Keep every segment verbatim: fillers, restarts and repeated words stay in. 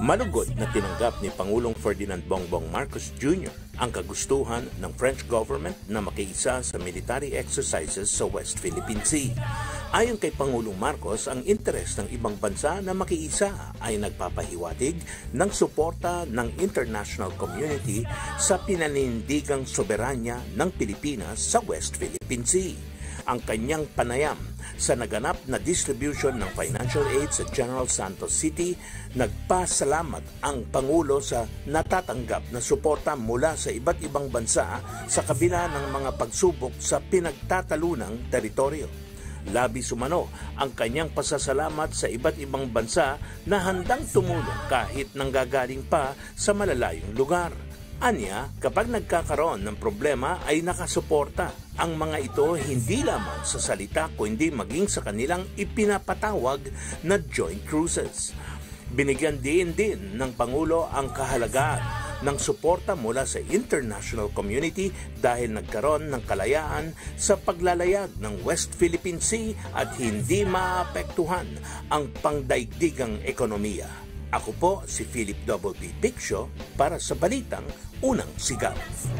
Malugod na tinanggap ni Pangulong Ferdinand Bongbong Marcos Junior ang kagustuhan ng French government na makiisa sa military exercises sa West Philippine Sea. Ayon kay Pangulong Marcos, ang interes ng ibang bansa na makiisa ay nagpapahiwatig ng suporta ng international community sa pinanindigang soberanya ng Pilipinas sa West Philippine Sea. Ang kanyang panayam sa naganap na distribution ng financial aid sa General Santos City, nagpasalamat ang Pangulo sa natatanggap na suporta mula sa iba't ibang bansa sa kabila ng mga pagsubok sa pinagtatalunang teritoryo. Labis umano ang kanyang pasasalamat sa iba't ibang bansa na handang tumulong kahit nanggagaling pa sa malalayong lugar. Anya, kapag nagkakaroon ng problema ay nakasuporta ang mga ito hindi lamang sa salita kundi maging sa kanilang ipinapatawag na joint cruises. Binigyan din din ng Pangulo ang kahalagaan ng suporta mula sa international community dahil nagkaroon ng kalayaan sa paglalayag ng West Philippine Sea at hindi maapektuhan ang pangdaigdigang ekonomiya. Ako po si Philip Double P. Piccio para sa Balitang Unang Sigaw.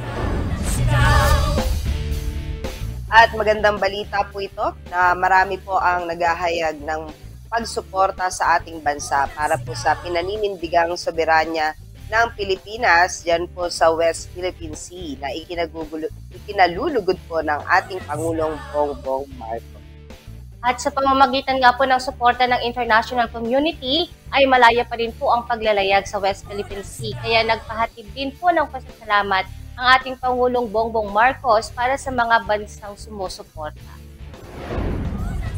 At magandang balita po ito na marami po ang naghahayag ng pagsuporta sa ating bansa para po sa pinaninindigang soberanya ng Pilipinas dyan po sa West Philippine Sea na ikinalulugod po ng ating Pangulong Bongbong Marcos. At sa pamamagitan nga po ng suporta ng international community, ay malaya pa rin po ang paglalayag sa West Philippine Sea. Kaya nagpahatid din po ng pasasalamat ang ating Pangulong Bongbong Marcos para sa mga bansang sumusuporta.